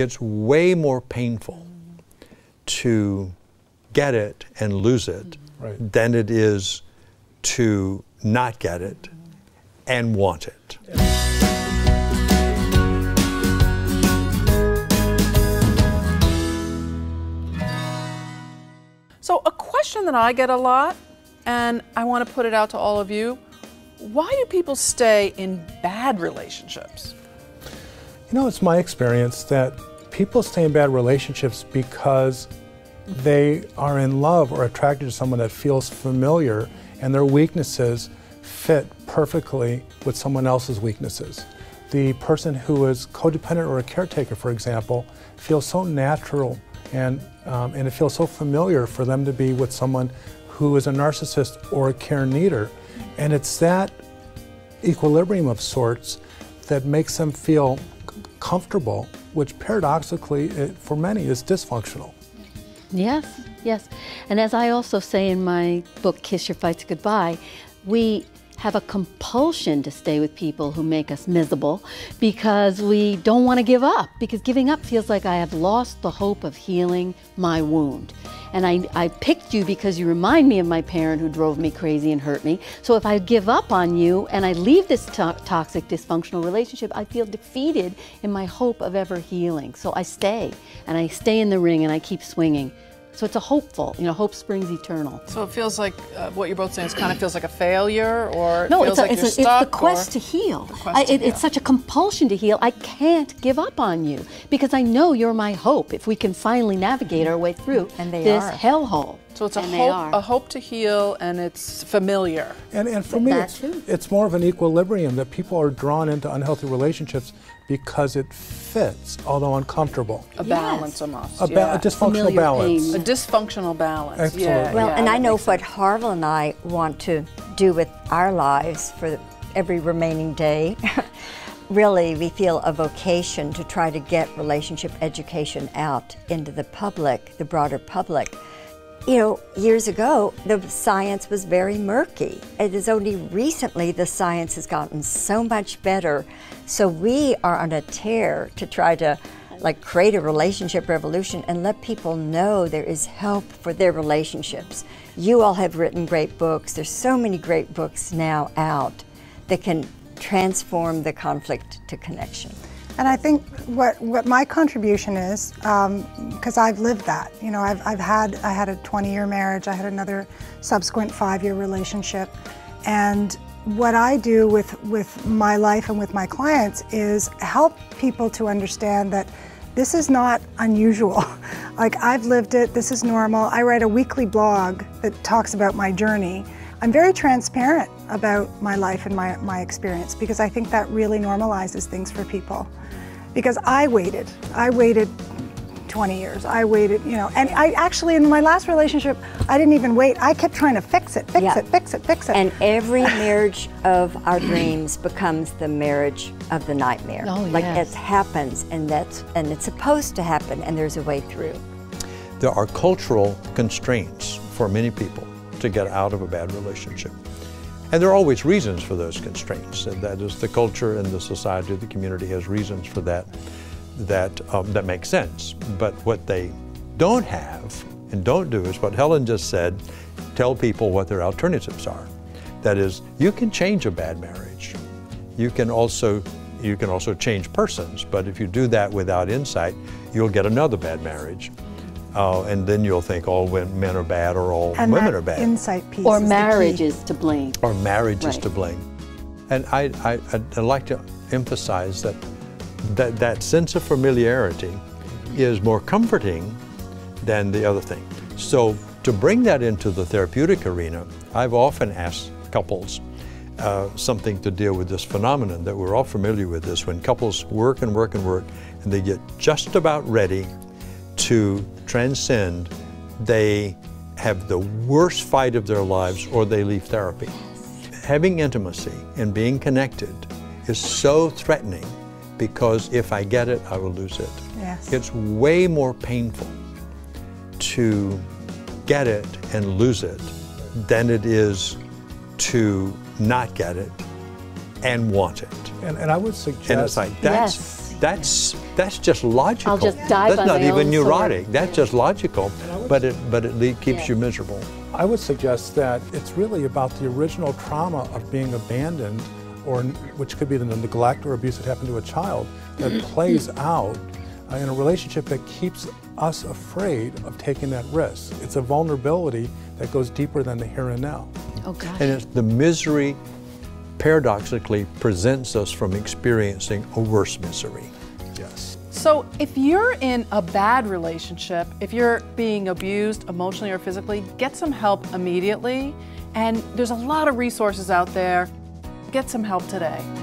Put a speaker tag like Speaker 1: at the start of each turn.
Speaker 1: It's way more painful to get it and lose it than it is to not get it and want it.
Speaker 2: So a question that I get a lot, and I want to put it out to all of you, why do people stay in bad relationships?
Speaker 3: You know, it's my experience that people stay in bad relationships because they are in love or attracted to someone that feels familiar, and their weaknesses fit perfectly with someone else's weaknesses. The person who is codependent or a caretaker, for example, feels so natural and it feels so familiar for them to be with someone who is a narcissist or a care needer. And it's that equilibrium of sorts that makes them feel comfortable, which paradoxically, for many, is dysfunctional.
Speaker 4: Yes, yes. And as I also say in my book, Kiss Your Fights Goodbye, we have a compulsion to stay with people who make us miserable because we don't want to give up, because giving up feels like I have lost the hope of healing my wound. And I picked you because you remind me of my parent who drove me crazy and hurt me. So if I give up on you and I leave this toxic, dysfunctional relationship, I feel defeated in my hope of ever healing. So I stay, and I stay in the ring, and I keep swinging. So it's a hopeful, you know, hope springs eternal.
Speaker 2: So it feels like what you're both saying, it kind of feels like a failure, or
Speaker 4: no,
Speaker 2: it feels like you're stuck?
Speaker 4: It's the quest to heal. It's such a compulsion to heal. I can't give up on you because I know you're my hope if we can finally navigate our way through this hellhole.
Speaker 2: So it's a hope to heal, and it's familiar.
Speaker 3: And for me, it's more of an equilibrium that people are drawn into unhealthy relationships because it fits, although uncomfortable.
Speaker 2: A balance almost.
Speaker 3: A dysfunctional balance.
Speaker 2: A dysfunctional balance.
Speaker 3: Excellent.
Speaker 2: Yeah,
Speaker 5: well, and I know
Speaker 2: what
Speaker 5: Harville and I want to do with our lives for every remaining day. Really, we feel a vocation to try to get relationship education out into the public, the broader public. You know, years ago, the science was very murky. It is only recently the science has gotten so much better. So we are on a tear to try to create a relationship revolution and let people know there is help for their relationships. You all have written great books. There's so many great books now out that can transform the conflict to connection.
Speaker 6: And I think what my contribution is, because I've lived that. You know, I had a 20-year marriage. I had another subsequent 5-year relationship, and what I do with my life and with my clients is help people to understand that this is not unusual. Like, I've lived it. This is normal. I write a weekly blog that talks about my journey. I'm very transparent about my life and my experience because I think that really normalizes things for people. Because I waited 20 years. I waited, you know, and I actually, in my last relationship, I didn't even wait. I kept trying to fix it.
Speaker 5: And every marriage of our dreams becomes the marriage of the nightmare.
Speaker 4: Oh,
Speaker 5: like, it happens, and it's supposed to happen, and there's a way through.
Speaker 1: There are cultural constraints for many people to get out of a bad relationship. And there are always reasons for those constraints, and that is the culture and the society, the community has reasons for that make sense. But what they don't have and don't do is what Helen just said, tell people what their alternatives are. That is, you can change a bad marriage. You can also change persons, but if you do that without insight, you'll get another bad marriage. And then you'll think all men are bad or all women are bad.
Speaker 6: Insight piece
Speaker 4: or marriage is to blame.
Speaker 1: Or marriage is to blame. And I'd like to emphasize that sense of familiarity is more comforting than the other thing. So to bring that into the therapeutic arena, I've often asked couples something to deal with this phenomenon that we're all familiar with this, when couples work and work and work and they get just about ready to transcend, they have the worst fight of their lives or they leave therapy. Having intimacy and being connected is so threatening because if I get it, I will lose it.
Speaker 6: Yes.
Speaker 1: It's way more painful to get it and lose it than it is to not get it and want it.
Speaker 3: And I would suggest...
Speaker 1: And it's like, that's just logical.
Speaker 4: I'll just dive
Speaker 1: That's
Speaker 4: on
Speaker 1: not
Speaker 4: my
Speaker 1: even
Speaker 4: own
Speaker 1: neurotic.
Speaker 4: sword.
Speaker 1: That's just logical, but it keeps you miserable.
Speaker 3: I would suggest that it's really about the original trauma of being abandoned, or which could be the neglect or abuse that happened to a child, that plays out in a relationship that keeps us afraid of taking that risk. It's a vulnerability that goes deeper than the here and now.
Speaker 4: Oh gosh.
Speaker 1: And it's the misery paradoxically prevents us from experiencing a worse misery.
Speaker 3: Yes.
Speaker 2: So if you're in a bad relationship, if you're being abused emotionally or physically, get some help immediately. And there's a lot of resources out there. Get some help today.